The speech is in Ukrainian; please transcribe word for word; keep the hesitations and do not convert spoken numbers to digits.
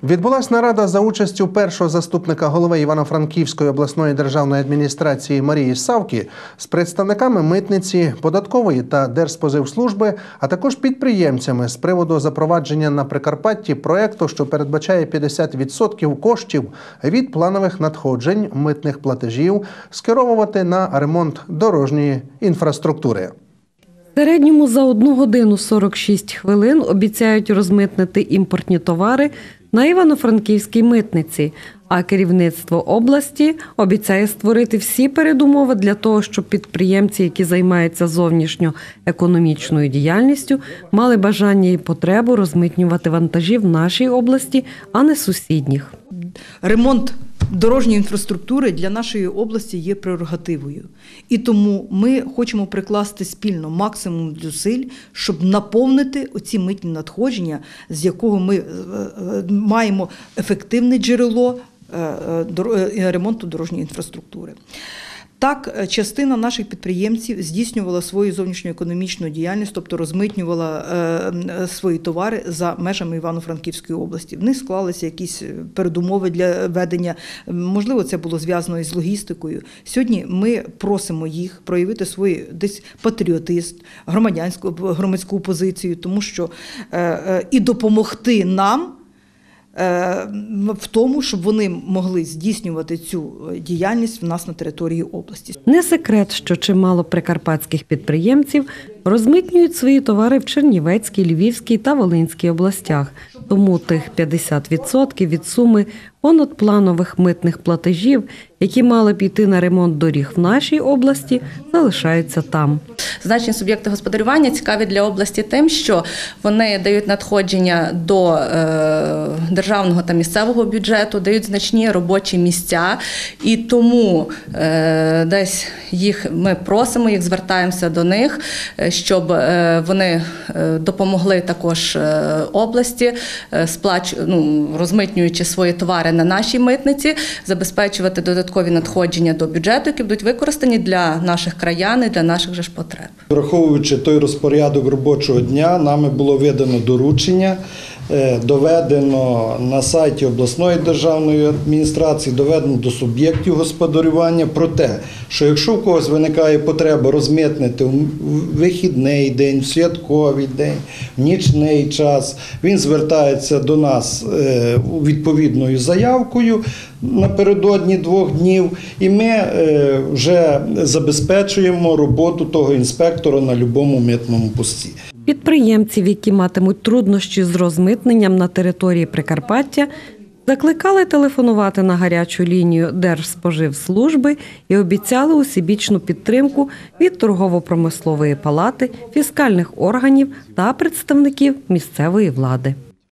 Відбулась нарада за участю першого заступника голови Івано-Франківської обласної державної адміністрації Марії Савки з представниками митниці, податкової та Держспоживслужби, а також підприємцями з приводу запровадження на Прикарпатті проєкту, що передбачає п'ятдесят відсотків коштів від планових надходжень митних платежів скеровувати на ремонт дорожньої інфраструктури. В середньому за одну годину сорок шість хвилин обіцяють розмитнити імпортні товари на Івано-Франківській митниці, а керівництво області обіцяє створити всі передумови для того, щоб підприємці, які займаються зовнішньоекономічною діяльністю, мали бажання і потребу розмитнювати вантажі в нашій області, а не сусідніх. Ремонт дорожньої інфраструктури для нашої області є прерогативою. І тому ми хочемо прикласти спільно максимум зусиль, щоб наповнити оці митні надходження, з якого ми маємо ефективне джерело ремонту дорожньої інфраструктури. Так, частина наших підприємців здійснювала свою зовнішньоекономічну діяльність, тобто розмитнювала е, свої товари за межами Івано-Франківської області. В них склалися якісь передумови для ведення, можливо, це було зв'язано із логістикою. Сьогодні ми просимо їх проявити свою десь патріотизм, громадянську, громадську позицію, тому що е, е, і допомогти нам в тому, щоб вони могли здійснювати цю діяльність в нас на території області. Не секрет, що чимало прикарпатських підприємців розмитнюють свої товари в Чернівецькій, Львівській та Волинській областях. Тому тих п'ятдесят відсотків від суми понадпланових митних платежів, які мали б йти на ремонт доріг в нашій області, залишаються там. Значні суб'єкти господарювання цікаві для області тим, що вони дають надходження до е, державного та місцевого бюджету, дають значні робочі місця, і тому е, десь їх ми просимо, їх звертаємося до них, щоб е, вони допомогли також області, е, сплач, ну, розмитнюючи свої товари на нашій митниці, забезпечувати додаткові надходження до бюджету, які будуть використані для наших краян і для наших же ж потреб. Враховуючи той розпорядок робочого дня, нами було видано доручення, доведено на сайті обласної державної адміністрації, доведено до суб'єктів господарювання про те, що якщо в когось виникає потреба розмитнити в вихідний день, в святковий день, в нічний час, він звертається до нас відповідною заявкою напередодні двох днів, і ми вже забезпечуємо роботу того інспектора на будь-якому митному пості. Підприємців, які матимуть труднощі з розмитненням на території Прикарпаття, закликали телефонувати на гарячу лінію Держспоживслужби і обіцяли усебічну підтримку від торгово-промислової палати, фіскальних органів та представників місцевої влади.